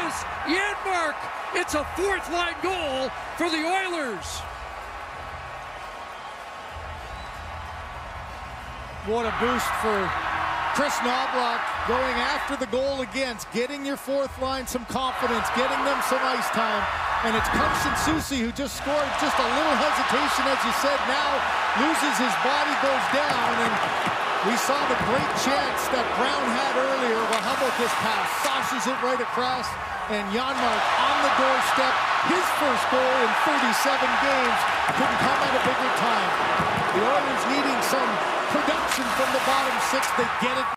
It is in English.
Elias Janmark. It's a fourth-line goal for the Oilers. What a boost for Kris Knoblauch, going after the goal against, getting your fourth line some confidence, getting them some ice time. And it's Carson Soucy who just scored. Just a little hesitation, as you said, now loses his body, goes down, and we saw the great chance that Brown had earlier. Well, how about this pass? Sauces it right across, and Janmark on the doorstep. His first goal in 37 games. Couldn't come at a bigger time. The Oilers needing some production from the bottom six. They get it.